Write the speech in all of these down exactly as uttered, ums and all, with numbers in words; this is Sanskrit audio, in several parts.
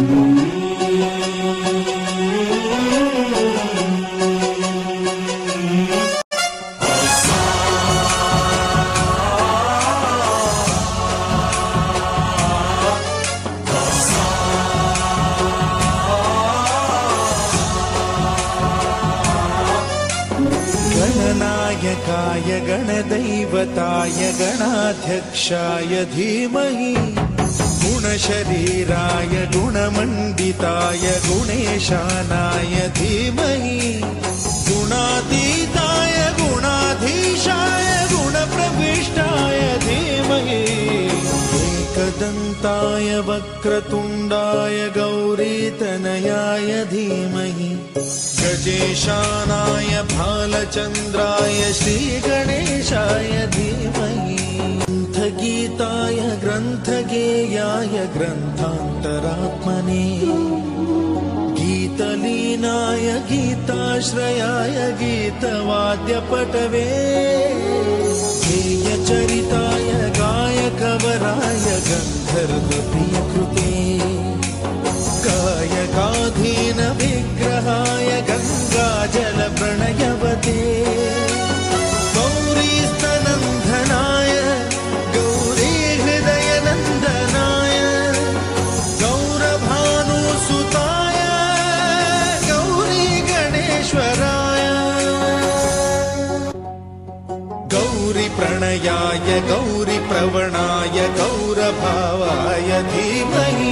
गणनायकाय गणदैवताय गणाध्यक्षाय धीमहि गुणशरीराय गुणमण्डिताय गुणेशानाय धीमहि गुणातीताय गुणाधीशाय गुणप्रविष्टाय धीमहि एकदन्ताय वक्रतुण्डाय गौरीतनयाय धीमहि गजेशानाय भालचन्द्राय श्रीगणेशाय धीमहि ग्रन्थगीताय ग्रन्थगेयाय ग्रन्थान्तरात्मने गीतलीनाय गीताश्रयाय गीतवाद्यपटवे गेयचरिताय गायकवराय गन्धर्वप्रियकृते गायकाधीन विग्रहाय गङ्गाजलप्रणयवते गौरीस्तनन्दनाय गौरीहृदयनन्दनाय गौरभानुसुताय गौरीगणेश्वराय गौरीप्रणयाय गौरीप्रवणाय गौरभावाय धीमहि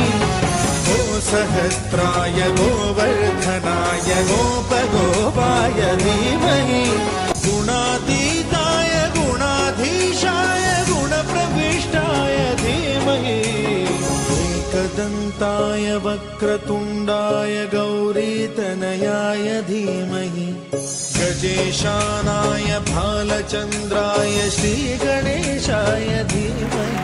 सहस्राय गोवर्धनाय गोपगोपाय धीमहि गुणातीताय गुणाधीशाय गुणप्रविष्टाय धीमहि एकदन्ताय वक्रतुण्डाय गौरीतनयाय धीमहि गजेशानाय भालचन्द्राय श्रीगणेशाय धीमहि